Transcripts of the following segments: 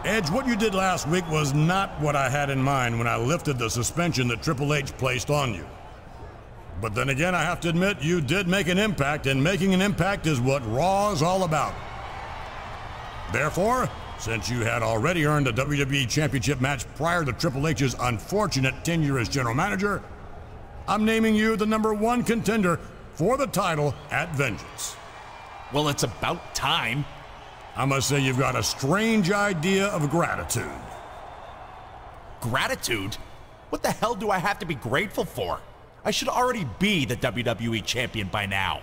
Edge, what you did last week was not what I had in mind when I lifted the suspension that Triple H placed on you. But then again, I have to admit, you did make an impact, and making an impact is what Raw is all about. Therefore, since you had already earned a WWE Championship match prior to Triple H's unfortunate tenure as general manager, I'm naming you the #1 contender for the title at Vengeance. Well, it's about time. I must say you've got a strange idea of gratitude. Gratitude? What the hell do I have to be grateful for? I should already be the WWE Champion by now.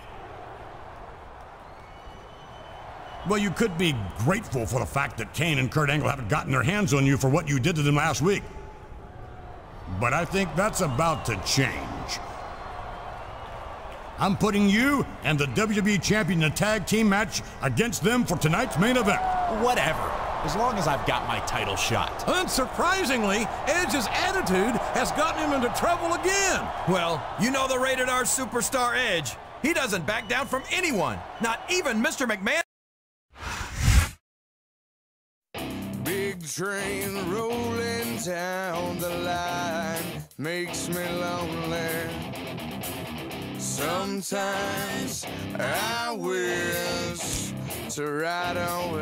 Well, you could be grateful for the fact that Kane and Kurt Angle haven't gotten their hands on you for what you did to them last week. But I think that's about to change. I'm putting you and the WWE Champion in a tag team match against them for tonight's main event. Whatever, as long as I've got my title shot. Unsurprisingly, Edge's attitude has gotten him into trouble again. Well, you know the Rated R superstar Edge. He doesn't back down from anyone, not even Mr. McMahon. Big train rolling down the line makes me lonely. Sometimes I wish to ride away.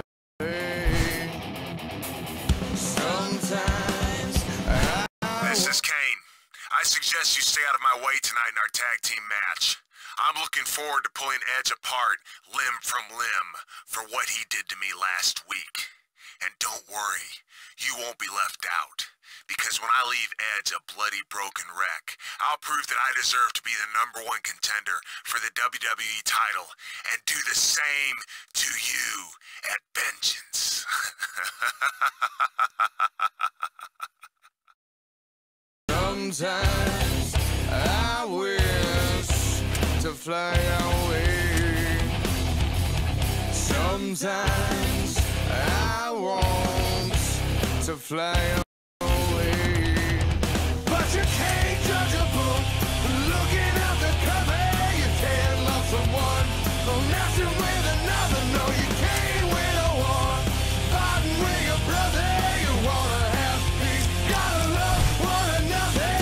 Sometimes This is Kane. I suggest you stay out of my way tonight in our tag team match. I'm looking forward to pulling Edge apart, limb from limb, for what he did to me last week. And don't worry, you won't be left out. Because when I leave Edge a bloody, broken wreck, I'll prove that I deserve to be the #1 contender for the WWE title and do the same to you at Vengeance. sometimes I wish to fly away. Sometimes I want to fly away. But you can't judge a book looking at the cover. You can't love someone for messing with another. No, you can't win a war fighting with your brother. You wanna have peace, gotta love one another.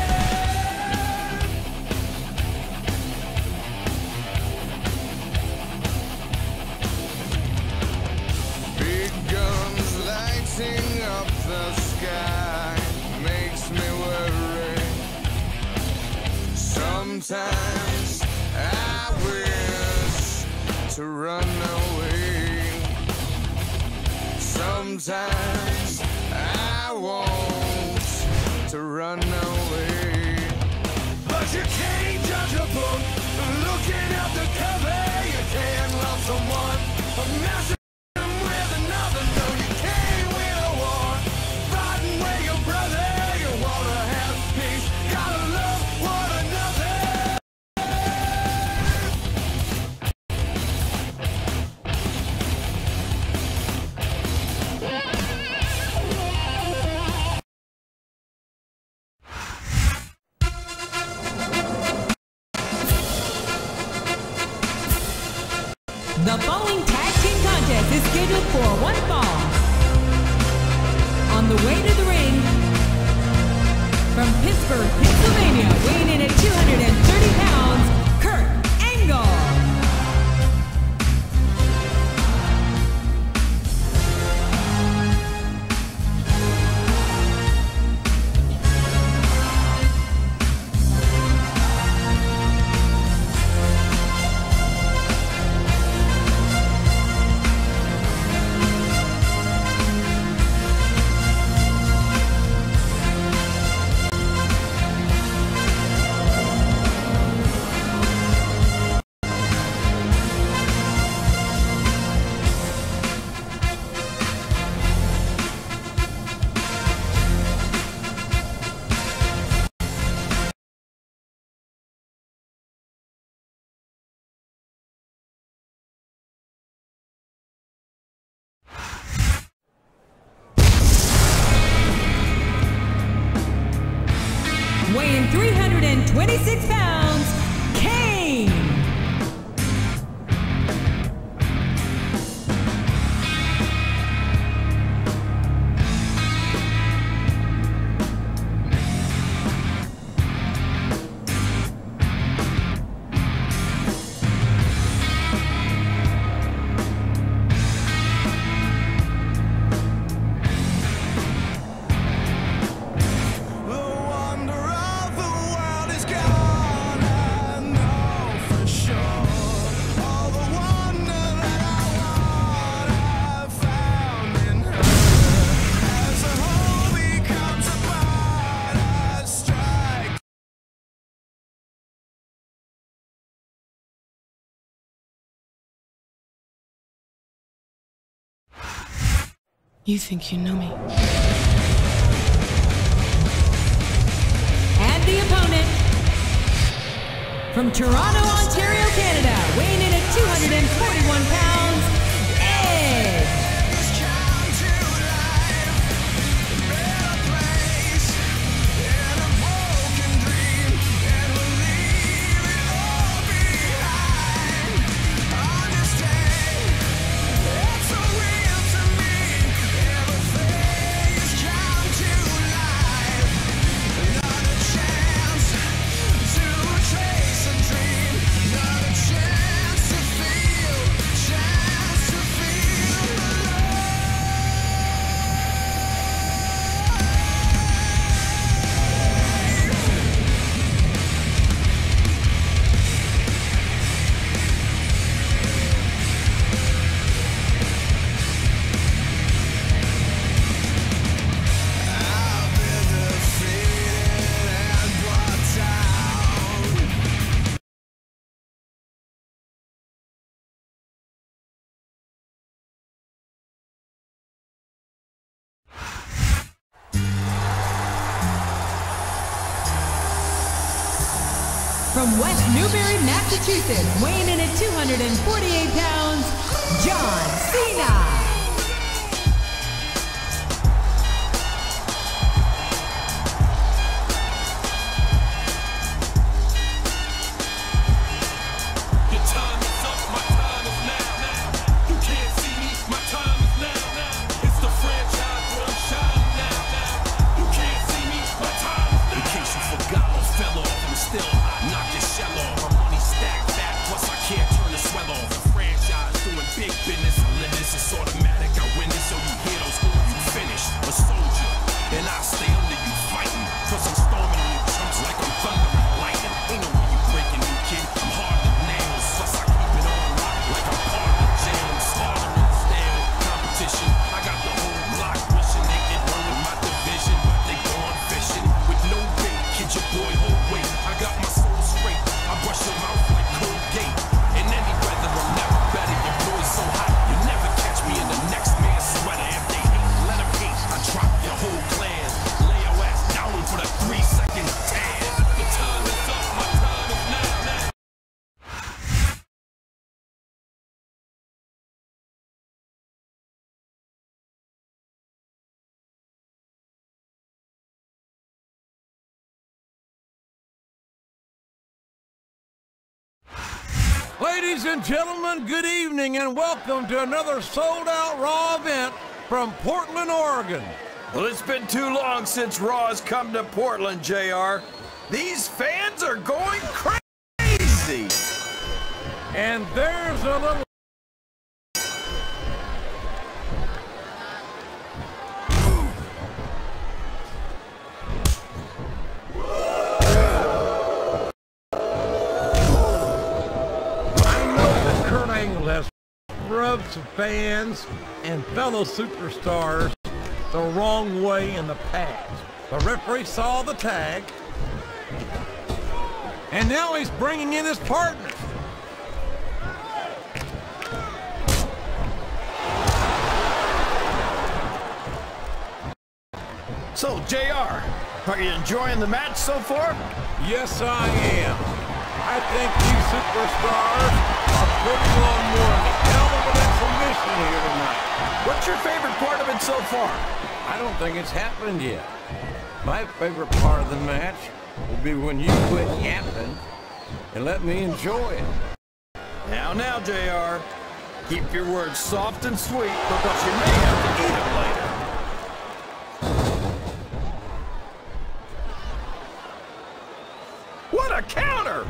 Big guns lighting up the sky makes me worry. Sometimes I wish to run away. Sometimes I want to run away. But you can't judge a book looking at the cover. You can't love someone for messing with another. No, you can't win a war fighting with your brother. You wanna have peace, gotta love one another. The following tag team contest is scheduled for one fall. On the way to the ring, from Pittsburgh, Pennsylvania, weighing in at 230 pounds, Kurt Angle. Weighing 326 pounds, Kane. You think you know me. And the opponent, from Toronto, Ontario, Canada, weighing in at 241 pounds, Edge. From West Newbury, Massachusetts, weighing in at 248 pounds, John Cena. Ladies and gentlemen, good evening and welcome to another sold-out Raw event from Portland, Oregon. Well, it's been too long since Raw has come to Portland, JR. These fans are going crazy. And there's a little... has rubbed some fans and fellow superstars the wrong way in the past. The referee saw the tag, and now he's bringing in his partner. So, JR, are you enjoying the match so far? Yes, I am. I think these superstars are putting on more hell of an exhibition here tonight. What's your favorite part of it so far? I don't think it's happened yet. My favorite part of the match will be when you quit yapping and let me enjoy it. Now, JR, keep your words soft and sweet because you may have to eat them later. What a counter!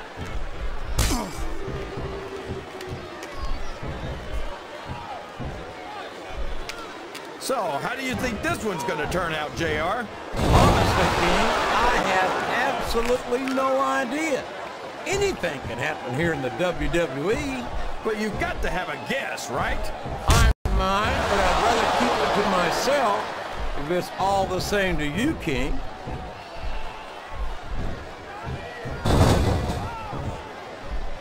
So, how do you think this one's going to turn out, JR? Honestly, King, I have absolutely no idea. Anything can happen here in the WWE. But you've got to have a guess, right? I might, but I'd rather keep it to myself if it's all the same to you, King.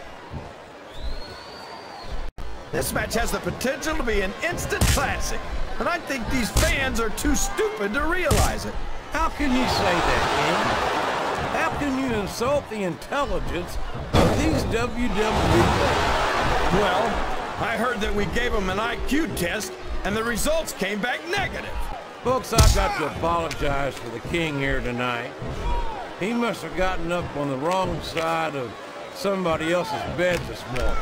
This match has the potential to be an instant classic. and I think these fans are too stupid to realize it. How can you say that, King? How can you insult the intelligence of these WWE players? Well, I heard that we gave them an IQ test, and the results came back negative. Folks, I've got to apologize for the King here tonight. He must have gotten up on the wrong side of somebody else's bed this morning.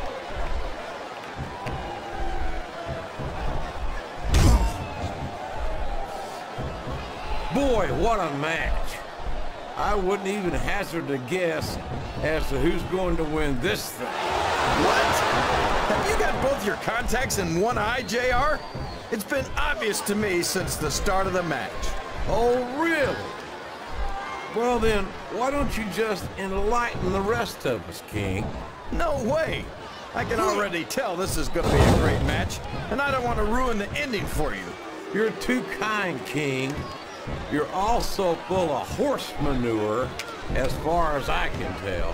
Boy, what a match. I wouldn't even hazard a guess as to who's going to win this thing. What? Have you got both your contacts in one eye, JR? It's been obvious to me since the start of the match. Oh, really? Well then, why don't you just enlighten the rest of us, King? No way. I can already tell this is going to be a great match, and I don't want to ruin the ending for you. You're too kind, King. You're also full of horse manure, as far as I can tell.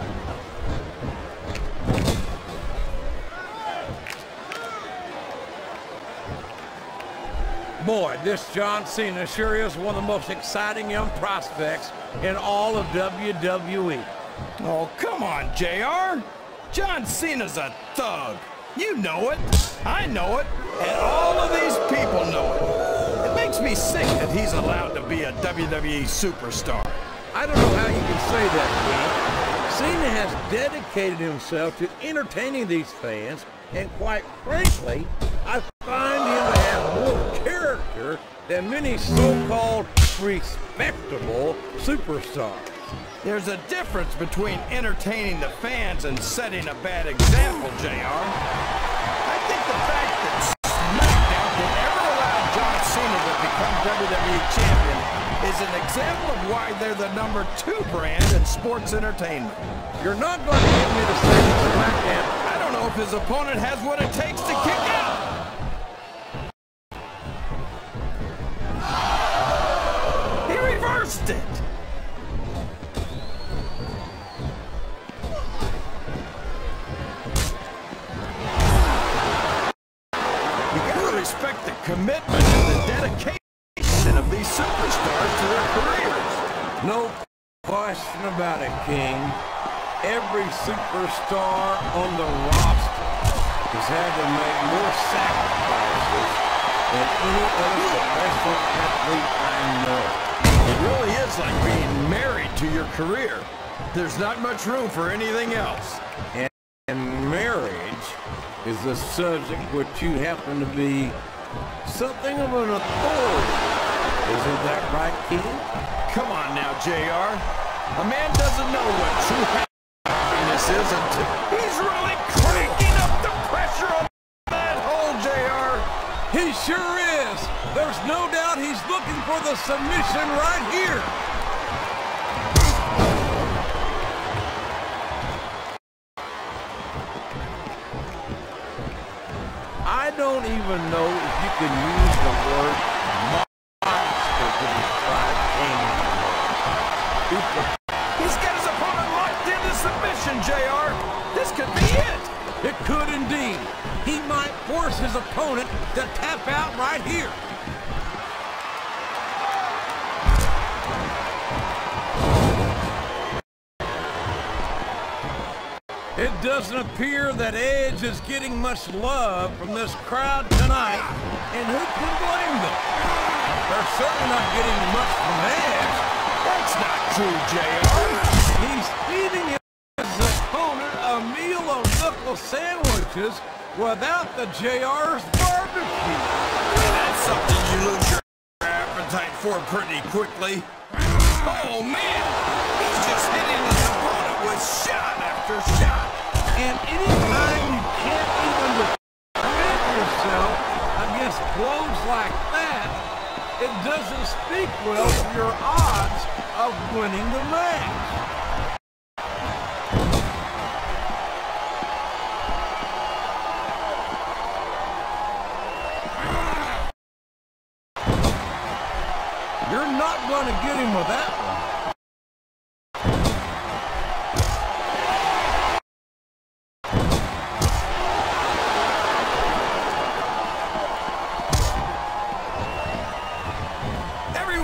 Boy, this John Cena sure is one of the most exciting young prospects in all of WWE. Oh, come on, JR. John Cena's a thug. You know it. I know it. And all of these people know it. It makes me sick that he's allowed to be a WWE superstar. I don't know how you can say that, King. Cena has dedicated himself to entertaining these fans, and quite frankly, I find him to have more character than many so-called respectable superstars. There's a difference between entertaining the fans and setting a bad example, JR. I think the fact that SmackDown can ever allow John Cena to become WWE champion is an example of why they're the #2 brand in sports entertainment. You're not going to get me to say SmackDown. I don't know if his opponent has what it takes to kick out. He reversed it. Respect the commitment and the dedication of these superstars to their careers. No question about it, King. Every superstar on the roster has had to make more sacrifices than any other professional athlete I know. It really is like being married to your career. There's not much room for anything else. And marriage is a subject which you happen to be something of an authority. Isn't that right, King? Come on now, JR. A man doesn't know what true happiness is until he's really cranking up the pressure on that hole, JR. He sure is. There's no doubt he's looking for the submission right here. I don't even know if you can use the word monster to describe King. He's got his opponent locked into submission, JR. This could be it. It could indeed. He might force his opponent to tap out right here. It doesn't appear that Edge is getting much love from this crowd tonight, and who can blame them? They're certainly not getting much from Edge. That's not true, JR. He's feeding his opponent a meal of knuckle sandwiches without the JR's barbecue. That's something you lose your appetite for pretty quickly. Oh, man. He's just hitting his opponent with shot after shot. And anytime you can't even defend yourself against blows like that, it doesn't speak well for your odds of winning the match. You're not going to get him with that one.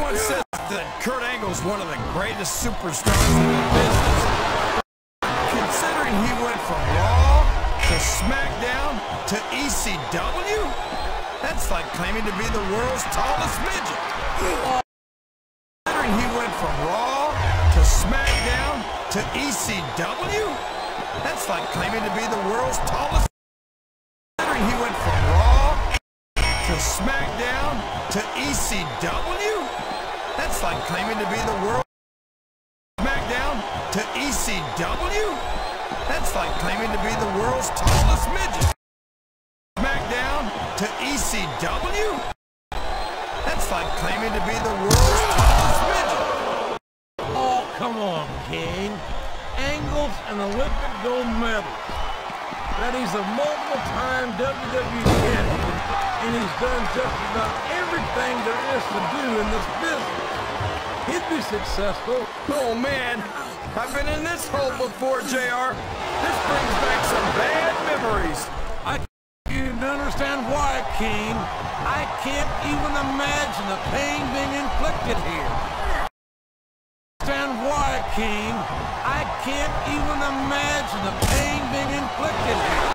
Everyone says that Kurt Angle's one of the greatest superstars in the business. Considering he went from Raw to SmackDown to ECW, that's like claiming to be the world's tallest midget. Considering he went from Raw to SmackDown to ECW, that's like claiming to be the world's tallest. Considering he went from Raw to SmackDown to ECW, that's like claiming to be the world. SmackDown to ECW, that's like claiming to be the world's tallest midget. SmackDown to ECW, that's like claiming to be the world's tallest midget. Oh, come on, King. Angle's an Olympic gold medalist. That he's a multiple-time WWE champion, and he's done just about everything there is to do in this business. He'd be successful. Oh, man. I've been in this hole before, JR. This brings back some bad memories. I can't even understand why, King. I can't even imagine the pain being inflicted here. Understand why, King. I can't even imagine the pain being inflicted here.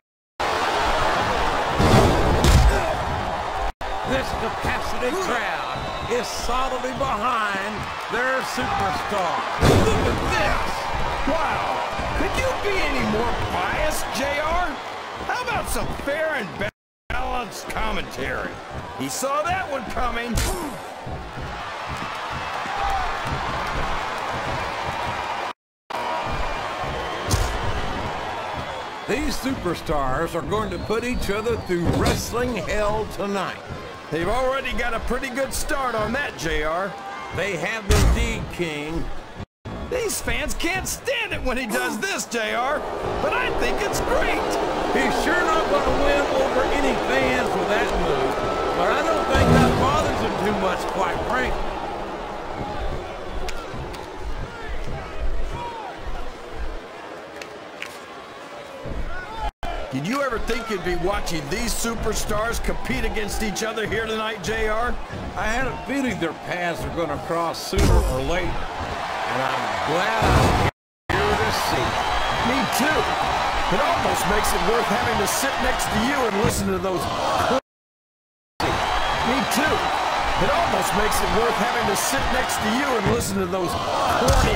This capacity crowd is solidly behind their superstar. Look at this! Wow! Could you be any more biased, JR? How about some fair and balanced commentary? He saw that one coming. These superstars are going to put each other through wrestling hell tonight. They've already got a pretty good start on that, JR. They have indeed, King. These fans can't stand it when he does this, JR, but I think it's great. He's sure not going to win over any fans with that move, but I don't think that bothers him too much, quite frankly. Did you ever think you'd be watching these superstars compete against each other here tonight, JR? I had a feeling their paths are going to cross sooner or later, and I'm glad I'm here to see. Me too. It almost makes it worth having to sit next to you and listen to those. Me too. It almost makes it worth having to sit next to you and listen to those corny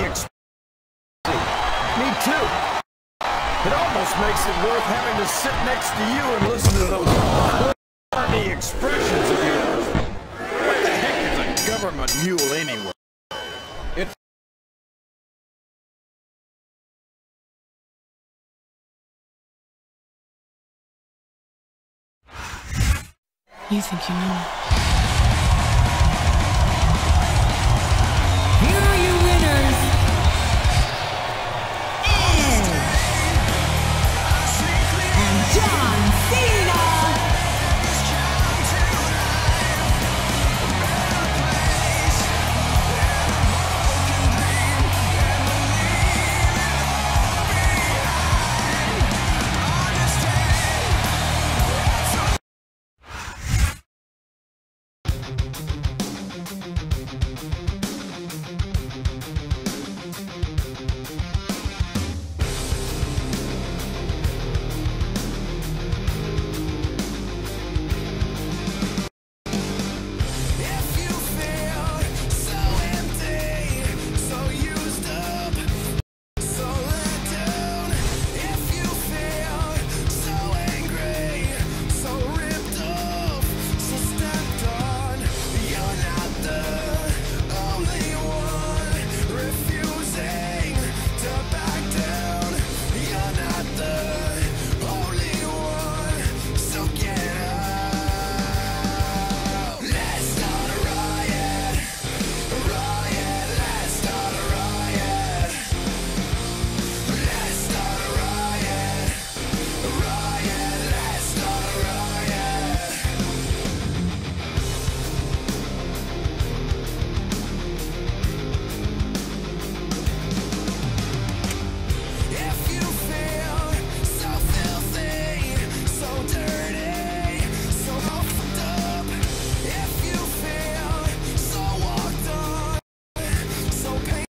Me too. It almost makes it worth having to sit next to you and listen to those corny expressions of yours. What the heck is a government mule anyway? It's You think you know me?